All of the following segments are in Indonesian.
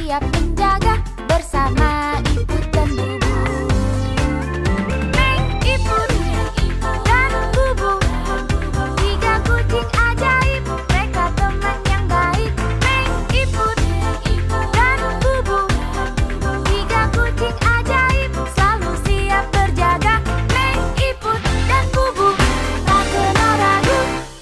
siap menjaga bersama Iput dan Bubu. Meng, Iput, dan Bubu, tiga kucing ajaib, mereka teman yang baik. Meng, Iput, dan Bubu, tiga kucing ajaib, selalu siap berjaga. Meng, Iput, dan Bubu, tak kenal ragu.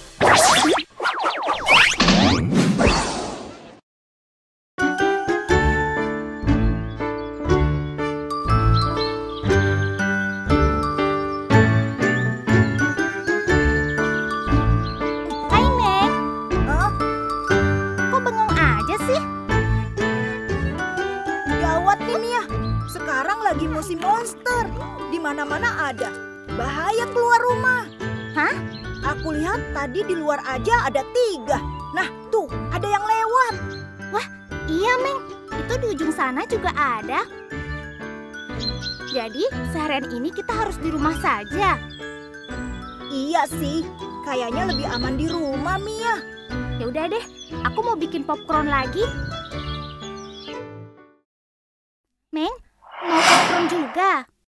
Hai, Meng. Kok bengong aja sih? Gawat nih Mia, sekarang lagi musim monster. Di mana-mana ada. Bahaya keluar rumah. Hah? Aku lihat tadi di luar aja ada 3. Nah tuh, ada yang lewat. Iya, Meng. Itu di ujung sana juga ada. Jadi, seharian ini kita harus di rumah saja. Iya sih, kayaknya lebih aman di rumah Mia. Ya udah deh, aku mau bikin popcorn lagi. Meng, mau popcorn juga?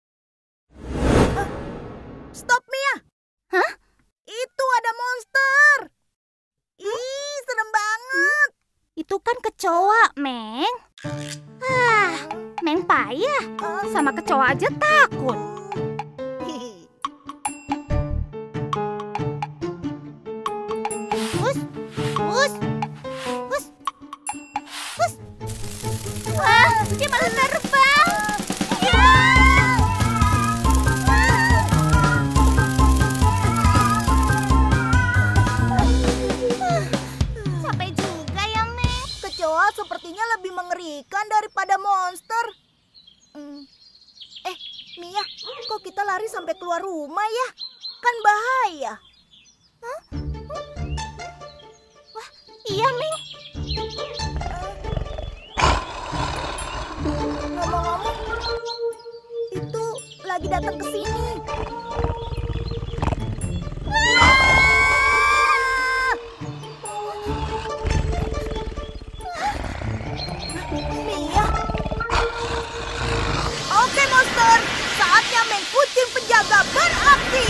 Stop Mia. Hah? Itu ada monster. Ih, serem banget. Itu kan kecoa, Meng. Meng payah. Sama kecoa aja takut. Hus, hus, hus, hus. Wah, dia malah terbang. Ya! Capek juga ya, Meng. Kecoa sepertinya lebih mengerikan daripada monster. Mia, kok kita lari sampai keluar rumah ya? Kan bahaya. Wah, iya, Meng. Ngomong-ngomong, itu lagi datang ke sini. Mia. Oke, monster. Saatnya Meng kucing penjaga beraksi.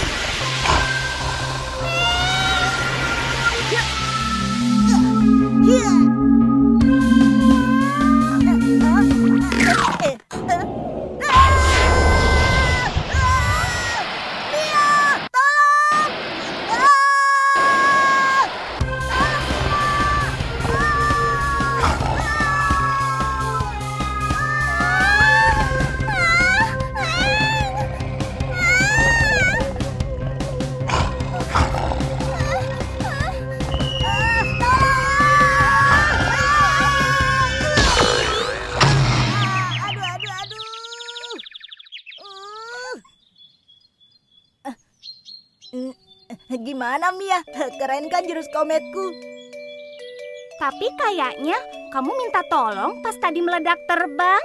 Gimana Mia? Keren kan jurus kometku? Tapi kayaknya kamu minta tolong pas tadi meledak terbang.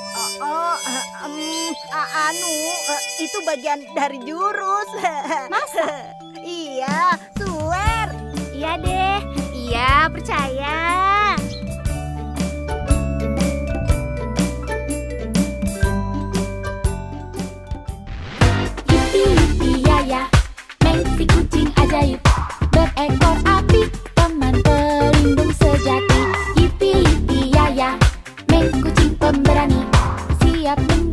Itu bagian dari jurus. Masa? Iya, swear. Iya deh, iya percaya. Yipi ya ya, Meng si kucing ajaib, berekor api, teman pelindung sejati. Yipi ya ya, Meng kucing pemberani, siap